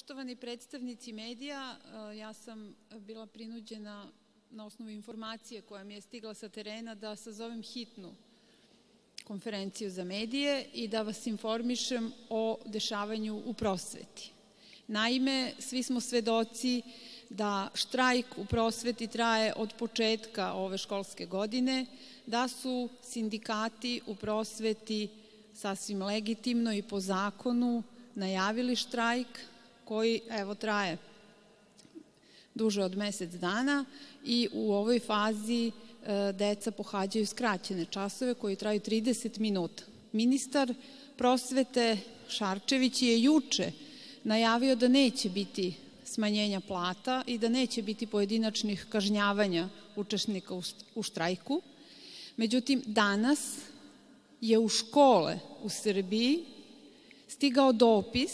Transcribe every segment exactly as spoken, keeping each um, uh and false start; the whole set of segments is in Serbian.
Poštovani predstavnici medija, ja sam bila prinuđena na osnovu informacije koja mi je stigla sa terena da sazovem hitnu konferenciju za medije i da vas informišem o dešavanju u prosveti. Naime, svi smo svedoci da štrajk u prosveti traje od početka ove školske godine, da su sindikati u prosveti sasvim legitimno i po zakonu najavili štrajk koji, evo, traje duže od mesec dana i u ovoj fazi deca pohađaju skraćene časove koji traju trideset minuta. Ministar prosvete Šarčević je juče najavio da neće biti smanjenja plata i da neće biti pojedinačnih kažnjavanja učesnika u štrajku. Međutim, danas je u škole u Srbiji stigao dopis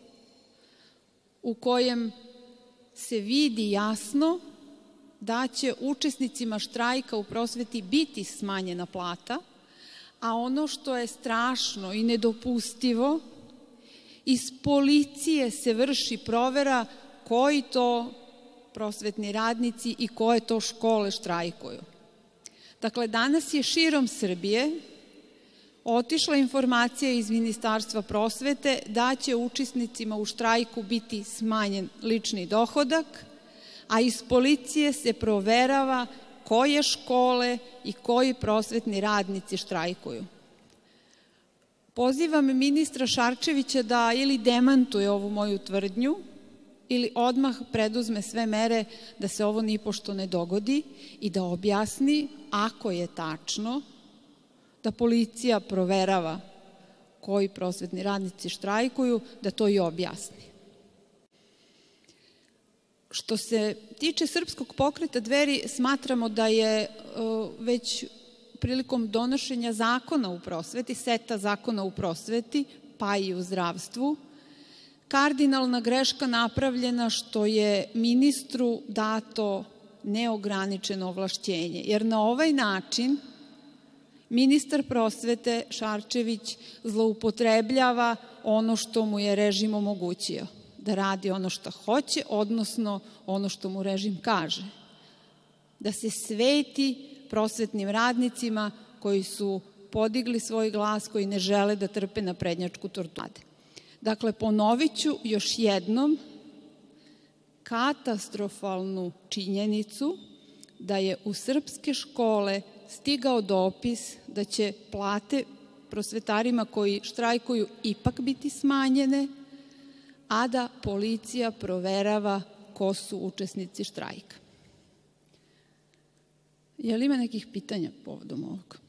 u kojem se vidi jasno da će učesnicima štrajka u prosveti biti smanjena plata, a ono što je strašno i nedopustivo, iz policije se vrši provera koji to prosvetni radnici i koje to škole štrajkuju. Dakle, danas je širom Srbije otišla informacija iz Ministarstva prosvete da će učesnicima u štrajku biti smanjen lični dohodak, a iz policije se proverava koje škole i koji prosvetni radnici štrajkuju. Pozivam ministra Šarčevića da ili demantuje ovu moju tvrdnju ili odmah preduzme sve mere da se ovo nipošto ne dogodi i da objasni, ako je tačno, da policija proverava koji prosvetni radnici štrajkuju, da to i objasni. Što se tiče Srpskog pokreta Dveri, smatramo da je već prilikom donošenja zakona u prosveti, seta zakona u prosveti, pa i u zdravstvu, kardinalna greška napravljena što je ministru dato neograničeno ovlašćenje, jer na ovaj način ministar prosvete Šarčević zloupotrebljava ono što mu je režim omogućio, da radi ono što hoće, odnosno ono što mu režim kaže. Da se sveti prosvetnim radnicima koji su podigli svoj glas, koji ne žele da trpe naprednjačku torturu. Dakle, ponovit ću još jednom katastrofalnu činjenicu da je u srpske škole stigao dopis da će plate prosvetarima koji štrajkuju ipak biti smanjene, a da policija proverava ko su učesnici štrajka. Je li ima nekih pitanja povodom ovoga?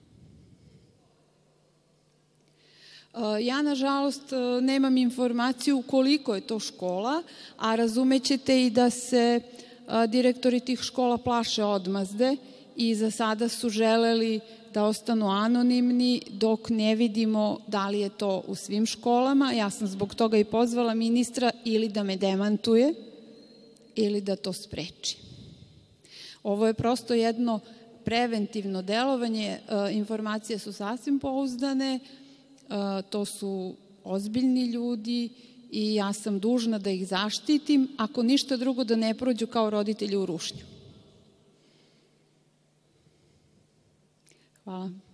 Ja, nažalost, nemam informaciju koliko je to škola, a razumećete i da se direktori tih škola plaše odmazde i za sada su želeli da ostanu anonimni dok ne vidimo da li je to u svim školama. Ja sam zbog toga i pozvala ministra ili da me demantuje ili da to spreči. Ovo je prosto jedno preventivno delovanje, informacije su sasvim pouzdane, to su ozbiljni ljudi i ja sam dužna da ih zaštitim, ako ništa drugo da ne prođu kao roditelji u rušnju. Hvala.